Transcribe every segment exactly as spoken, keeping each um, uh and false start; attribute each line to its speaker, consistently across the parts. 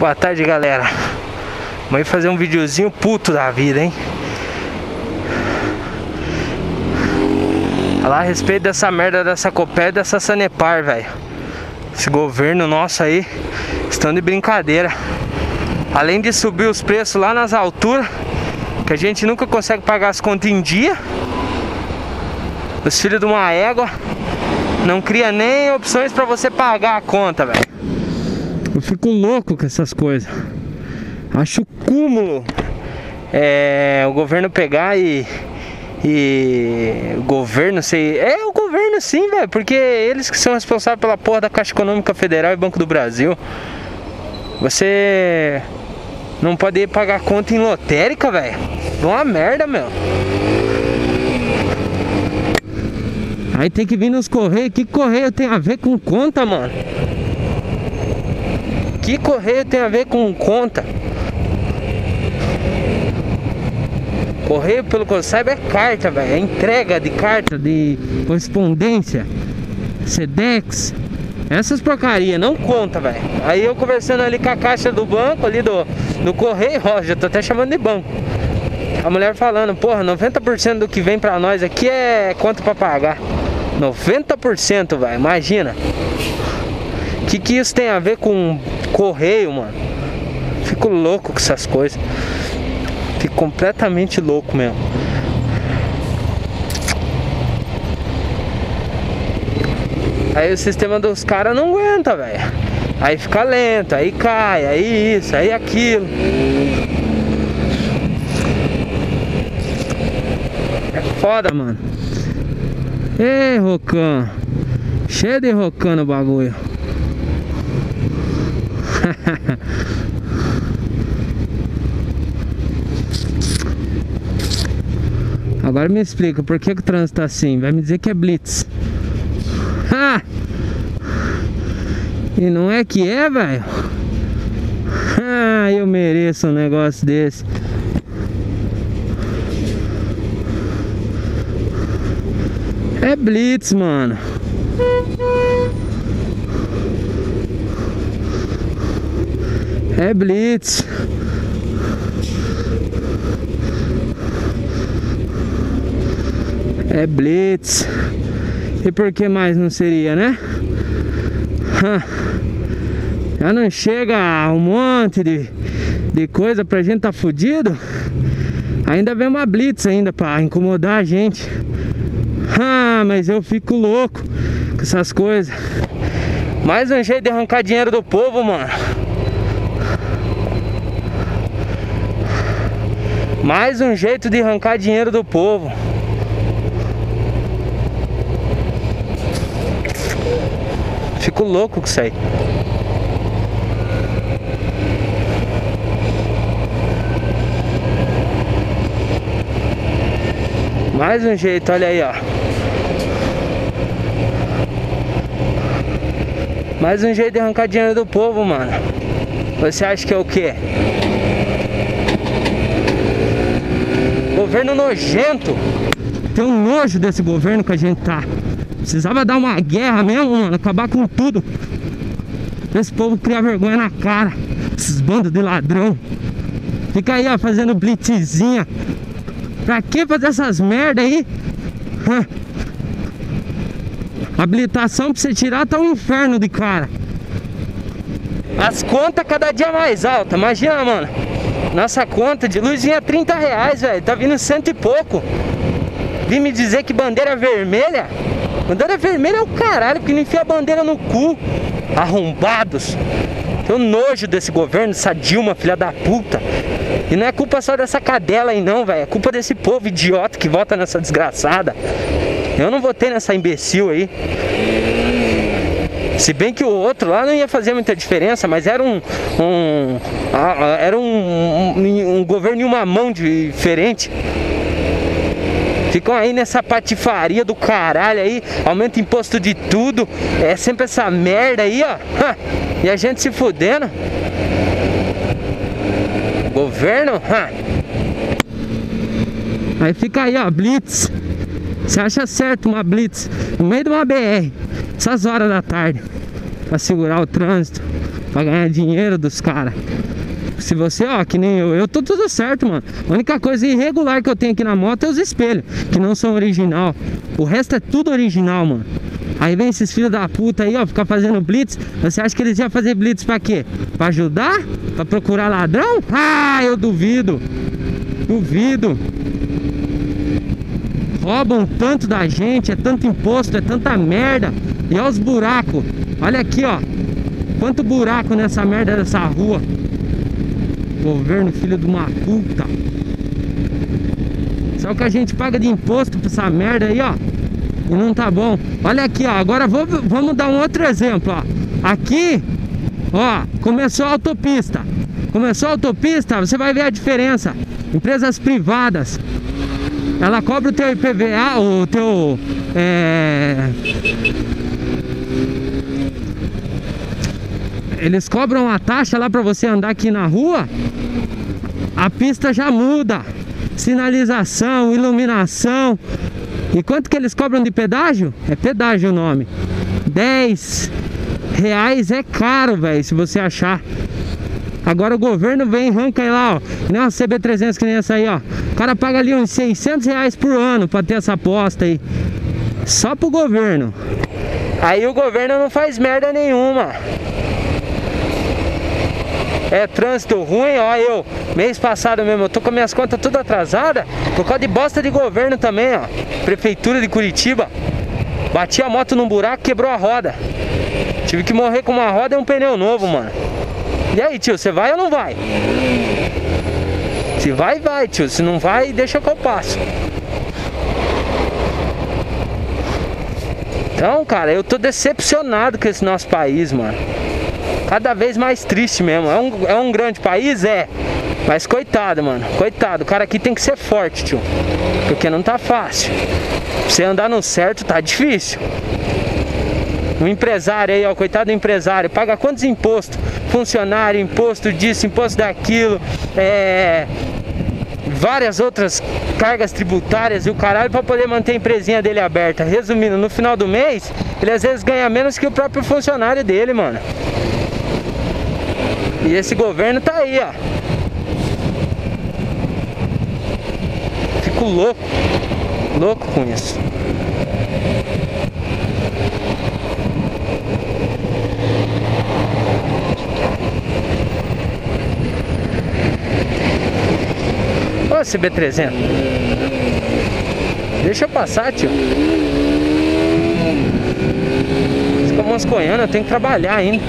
Speaker 1: Boa tarde, galera. Vamos fazer um videozinho puto da vida, hein? Falar a respeito dessa merda dessa Copel e dessa Sanepar, velho. Esse governo nosso aí estão de brincadeira. Além de subir os preços lá nas alturas, que a gente nunca consegue pagar as contas em dia. Os filhos de uma égua não cria nem opções pra você pagar a conta, velho. Eu fico louco com essas coisas. Acho cúmulo é, o governo pegar e... E o governo, sei, é o governo sim, velho, porque eles que são responsáveis pela porra da Caixa Econômica Federal e Banco do Brasil. Você não pode pagar conta em lotérica, velho. É uma merda, meu. Aí tem que vir nos correios. Que correio tem a ver com conta, mano? Que correio tem a ver com conta? Correio, pelo que eu saiba, é carta, velho. É entrega de carta, de correspondência, Sedex, essas porcaria, não conta, velho. Aí eu conversando ali com a caixa do banco, ali do, do correio, ó, já tô até chamando de banco. A mulher falando, porra, noventa por cento do que vem pra nós aqui é conta pra pagar. noventa por cento, velho, imagina. Que que isso tem a ver com correio, mano? Fico louco com essas coisas. Fico completamente louco mesmo. Aí o sistema dos caras não aguenta, velho. Aí fica lento, aí cai, aí isso, aí aquilo. É foda, mano. Ei, Rocan. Cheio de Rocan no bagulho. Agora me explica, por que, que o trânsito tá assim? Vai me dizer que é blitz. Ha! E não é que é, velho? Ah, eu mereço um negócio desse. É blitz, mano. É blitz. É blitz. E por que mais não seria, né? Já não chega um monte de, de coisa pra gente tá fudido. Ainda vem uma blitz ainda pra incomodar a gente. Ah, mas eu fico louco com essas coisas. Mais um jeito de arrancar dinheiro do povo, mano. Mais um jeito de arrancar dinheiro do povo. Fico louco com isso aí. Mais um jeito, olha aí, ó. Mais um jeito de arrancar dinheiro do povo, mano. Você acha que é o quê? Governo nojento. Tem um nojo desse governo que a gente tá. Precisava dar uma guerra mesmo, mano. Acabar com tudo. Esse povo cria vergonha na cara. Esses bandos de ladrão. Fica aí, ó, fazendo blitzinha. Pra que fazer essas merda aí? Hã? Habilitação pra você tirar tá um inferno de cara. As contas cada dia mais altas. Imagina, mano. Nossa conta de luz vinha trinta reais, velho. Tá vindo cento e pouco. Vim me dizer que bandeira vermelha? Bandeira vermelha é o caralho, porque não enfia a bandeira no cu. Arrombados. Tenho nojo desse governo, dessa Dilma, filha da puta. E não é culpa só dessa cadela aí não, velho. É culpa desse povo idiota que vota nessa desgraçada. Eu não votei nessa imbecil aí. Se bem que o outro lá não ia fazer muita diferença, mas era um... um era um, um, um governo em uma mão diferente. Ficam aí nessa patifaria do caralho aí, aumenta imposto de tudo, é sempre essa merda aí, ó. E a gente se fudendo. Governo, aí fica aí, ó, blitz. Você acha certo uma blitz no meio de uma B R, essas horas da tarde, pra segurar o trânsito. pra ganhar dinheiro dos caras. Se você, ó, que nem eu, eu tô tudo certo, mano. A única coisa irregular que eu tenho aqui na moto é os espelhos, que não são original. O resto é tudo original, mano. Aí vem esses filhos da puta aí, ó, ficar fazendo blitz. Você acha que eles iam fazer blitz pra quê? Pra ajudar? Pra procurar ladrão? Ah, eu duvido. Duvido. Roubam tanto da gente, é tanto imposto, é tanta merda. E olha os buracos. Olha aqui, ó. Quanto buraco nessa merda dessa rua. Governo, filho de uma puta. Só que a gente paga de imposto pra essa merda aí, ó. E não tá bom. Olha aqui, ó. Agora vou, vamos dar um outro exemplo, ó. Aqui, ó, começou a autopista. Começou a autopista, você vai ver a diferença. Empresas privadas, ela cobra o teu I P V A, o teu... É... Eles cobram a taxa lá pra você andar aqui na rua. A pista já muda. Sinalização, iluminação. E quanto que eles cobram de pedágio? É pedágio o nome. dez reais é caro, velho, se você achar. Agora o governo vem e arranca aí lá, ó. Que nem uma C B trezentos, que nem essa aí, ó. O cara paga ali uns seiscentos reais por ano pra ter essa aposta aí. Só pro governo. Aí o governo não faz merda nenhuma. É trânsito ruim, ó, eu, mês passado mesmo, eu tô com minhas contas tudo atrasadas, por causa de bosta de governo também, ó. Prefeitura de Curitiba. Bati a moto num buraco, quebrou a roda. Tive que morrer com uma roda e um pneu novo, mano. E aí, tio, você vai ou não vai? Se vai, vai, tio. Se não vai, deixa que eu passo. Então, cara, eu tô decepcionado com esse nosso país, mano. Cada vez mais triste mesmo. É um, é um grande país? É. Mas coitado, mano. Coitado. O cara aqui tem que ser forte, tio. Porque não tá fácil. Pra você andar no certo tá difícil. Um empresário aí, ó. Coitado do empresário. Paga quantos impostos? Funcionário, imposto disso, imposto daquilo. É... Várias outras cargas tributárias e o caralho pra poder manter a empresinha dele aberta. Resumindo, no final do mês, ele às vezes ganha menos que o próprio funcionário dele, mano. E esse governo tá aí, ó. Fico louco. Louco com isso. Ô, C B trezentos. Deixa eu passar, tio. Fica moscoiando, eu tenho que trabalhar ainda.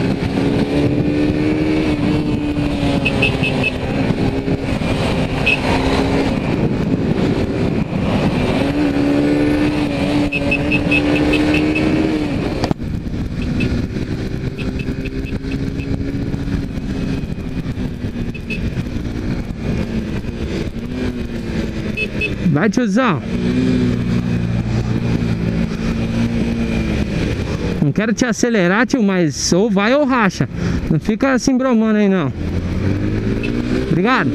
Speaker 1: Vai, tiozão. Não quero te acelerar, tio, mas ou vai ou racha. Não fica assim bromando aí, não. Obrigado.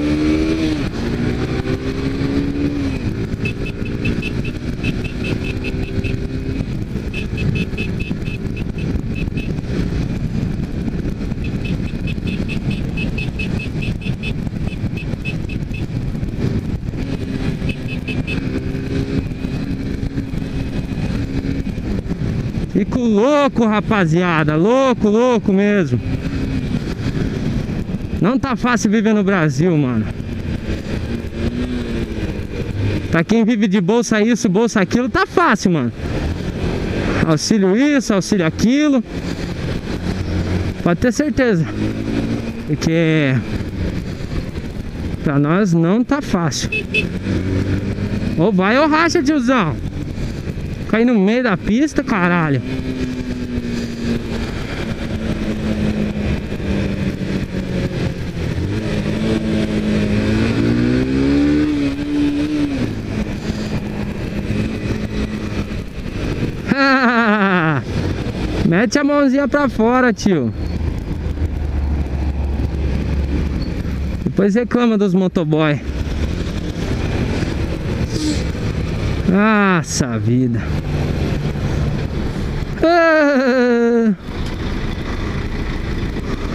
Speaker 1: Fico louco, rapaziada. Louco, louco mesmo. Não tá fácil viver no Brasil, mano. Pra quem vive de bolsa isso, bolsa aquilo, tá fácil, mano. Auxílio isso, auxílio aquilo. Pode ter certeza. Porque pra nós não tá fácil. Ou vai ou racha, tiozão. Cair no meio da pista, caralho. Mete a mãozinha pra fora, tio. Depois reclama dos motoboy. Nossa vida. Ah.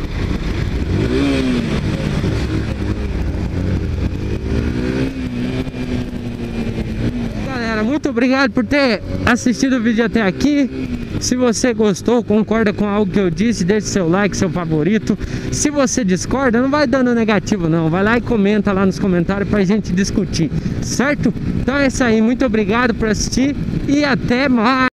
Speaker 1: muito obrigado por ter assistido o vídeo até aqui. Se você gostou, concorda com algo que eu disse, deixe seu like, seu favorito. Se você discorda, não vai dando negativo não, vai lá e comenta lá nos comentários pra gente discutir, certo? Então é isso aí, muito obrigado por assistir e até mais!